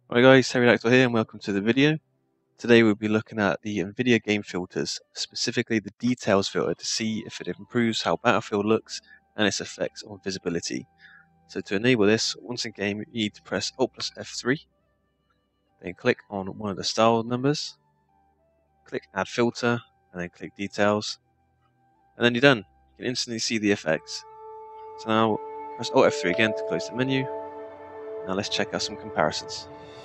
Hi guys, Harry Actor here and welcome to the video. Today we'll be looking at the Nvidia Game Filters, specifically the Details filter, to see if it improves how Battlefield looks and its effects on visibility. So to enable this, once in game you need to press Alt plus F3, then click on one of the style numbers, click Add Filter, and then click Details, and then you're done. You can instantly see the effects. So now press Alt F3 again to close the menu. Now let's check out some comparisons.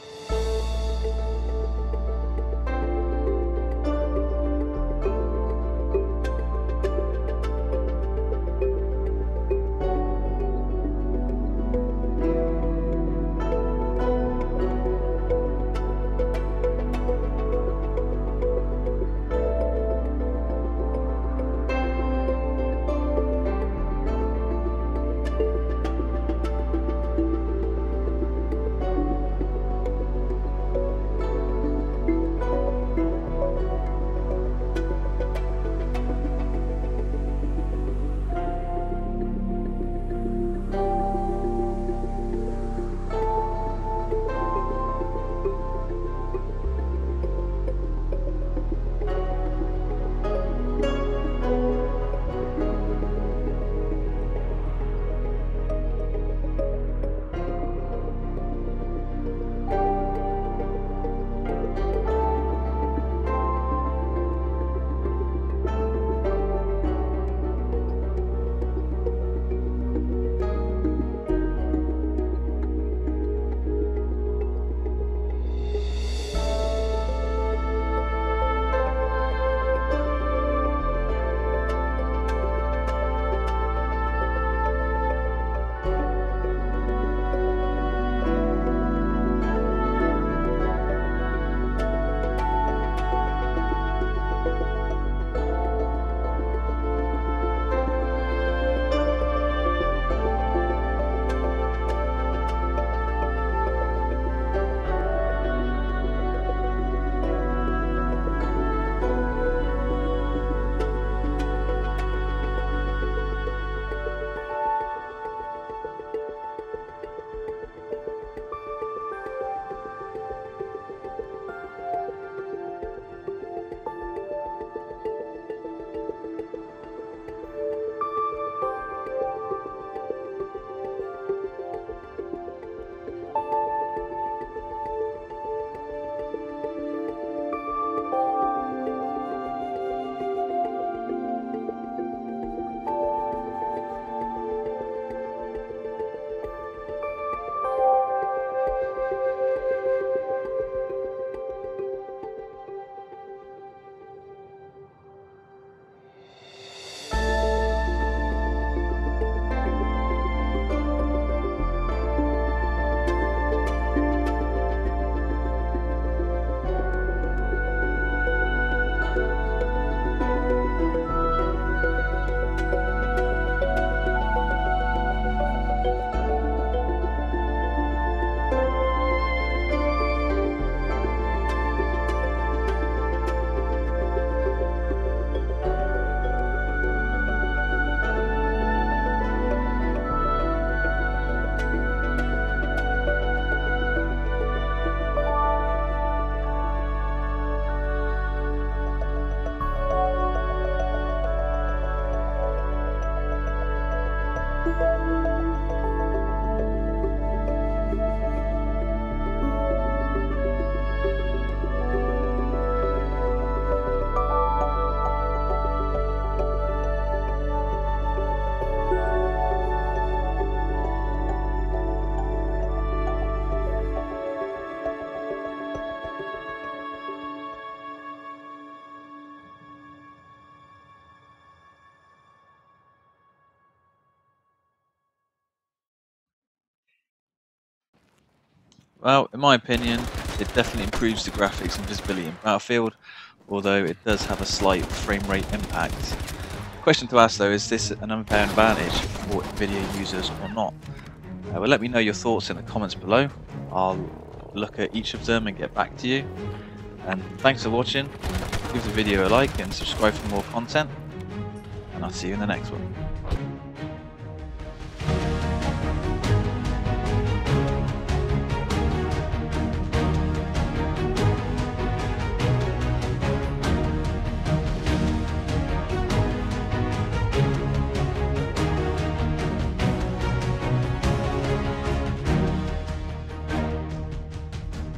Well, in my opinion, it definitely improves the graphics and visibility in Battlefield, although it does have a slight frame rate impact. The question to ask though, is this an unfair advantage for Nvidia users or not? Well, let me know your thoughts in the comments below. I'll look at each of them and get back to you. And thanks for watching. Give the video a like and subscribe for more content. And I'll see you in the next one.